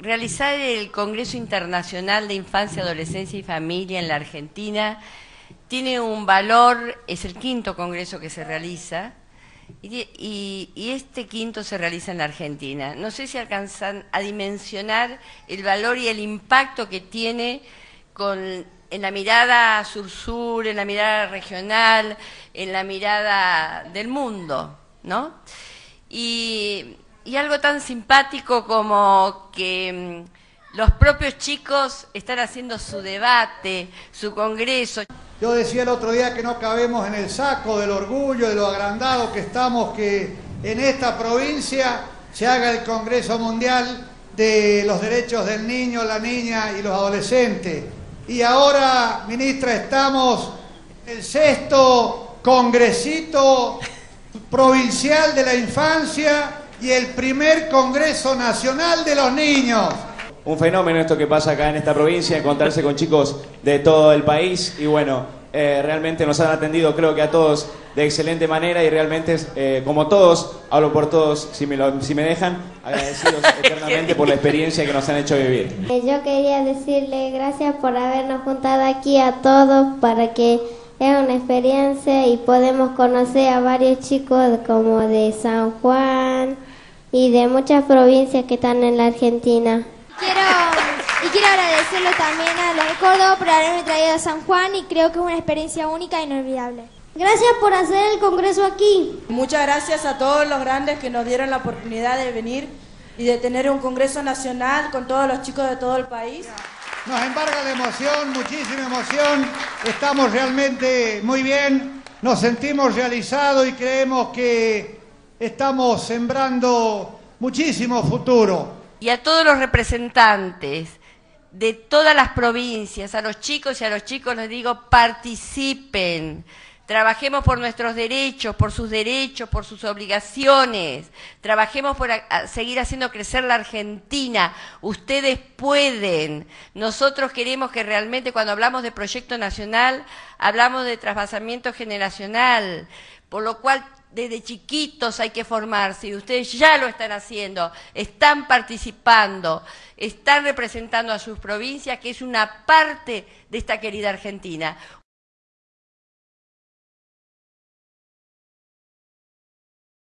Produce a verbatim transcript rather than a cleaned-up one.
realizar el Congreso Internacional de Infancia, Adolescencia y Familia en la Argentina tiene un valor, es el quinto congreso que se realiza, y, y, y este quinto se realiza en la Argentina. No sé si alcanzan a dimensionar el valor y el impacto que tiene con, en la mirada sur-sur, en la mirada regional, en la mirada del mundo, ¿no? Y, y algo tan simpático como que mmm, los propios chicos están haciendo su debate, su congreso. Yo decía el otro día que no cabemos en el saco del orgullo, de lo agrandado que estamos, que en esta provincia se haga el Congreso Mundial de los Derechos del Niño, la Niña y los Adolescentes. Y ahora, ministra, estamos en el sexto Congresito Provincial de la Infancia y el primer Congreso Nacional de los Niños. Un fenómeno esto que pasa acá en esta provincia, encontrarse con chicos de todo el país y bueno, eh, realmente nos han atendido creo que a todos de excelente manera y realmente eh, como todos, hablo por todos si me, lo, si me dejan, agradecidos eternamente por la experiencia que nos han hecho vivir. Yo quería decirle gracias por habernos juntado aquí a todos para que es una experiencia y podemos conocer a varios chicos como de San Juan y de muchas provincias que están en la Argentina. Quiero, y quiero agradecerle también a los de Córdoba por haberme traído a San Juan y creo que es una experiencia única e inolvidable. Gracias por hacer el congreso aquí. Muchas gracias a todos los grandes que nos dieron la oportunidad de venir y de tener un congreso nacional con todos los chicos de todo el país. Nos embarga la emoción, muchísima emoción, estamos realmente muy bien, nos sentimos realizados y creemos que estamos sembrando muchísimo futuro. Y a todos los representantes de todas las provincias, a los chicos y a los chicos les digo, participen, trabajemos por nuestros derechos, por sus derechos, por sus obligaciones, trabajemos por a, a seguir haciendo crecer la Argentina, ustedes pueden. Nosotros queremos que realmente cuando hablamos de proyecto nacional, hablamos de trasvasamiento generacional, por lo cual desde chiquitos hay que formarse y ustedes ya lo están haciendo, están participando, están representando a sus provincias, que es una parte de esta querida Argentina.